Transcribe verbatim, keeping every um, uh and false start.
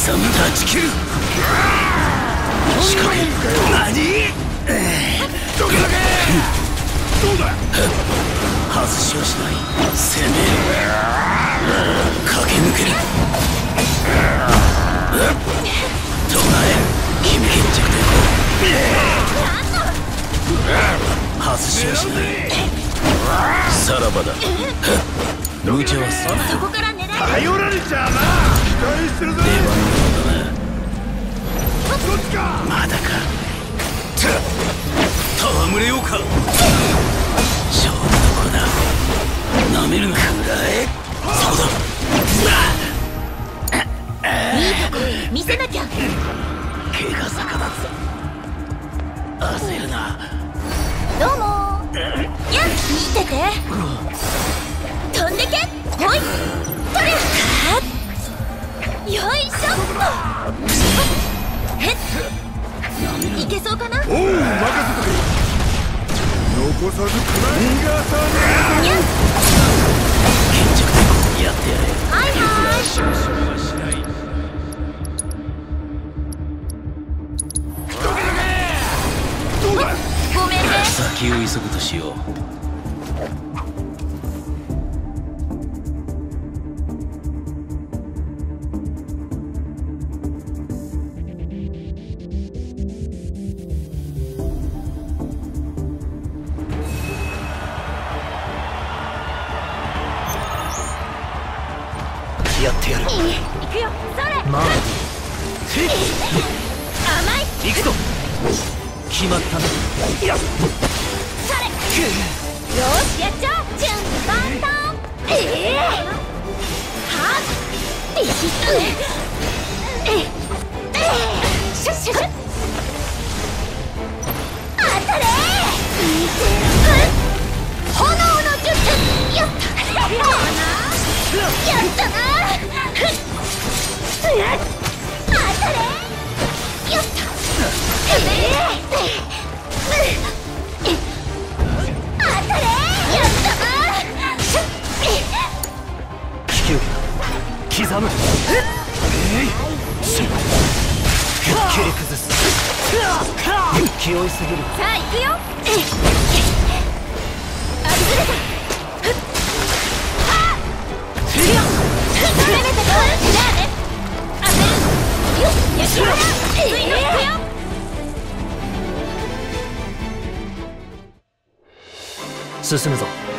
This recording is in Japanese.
さん断ち切る。仕掛け何どけどけ。どうだ。外しはしない。攻める。駆け抜ける。唱え君決着でいこう。外しはしない。さらばだ。無茶はする。そこから狙え。頼られちゃうな。期待してるぜ。出番のようだな。そっちか。まだか。戯れようか。勝負どころだ。なめるな。くらえ。そうだ。いいとこ見せなきゃ。怪我坂だぞ。焦るな。どうもー。やっ見てて。飛んでけ。ほい。取れ。よいしょっと。へっ。いけそうかな。おう任せとけ。残さずくらいがさね。やっ。決着でやってやれ。はいはい。少々はしない。どけどけ。どうだ。ごめんね。先を急ぐとしよう。やってやる。行くよ。それ。まあ。甘い。行くぞ。決まったね。やっ。それ。よしやっちゃおう。準備万端。ええ。はっ。ビシッとね。ええ。シュッシュッ。当たれ。見てる。炎の術。やった。やったな。当たれ。やった。当たれ。やったな。気球刻む。切り崩す。気負いすぎる。さあ行くよ。ありずれた。するよ。攻めてこい。じゃあね。当てる。よっ。やっちまえ。ついの引くよ。 進むぞ。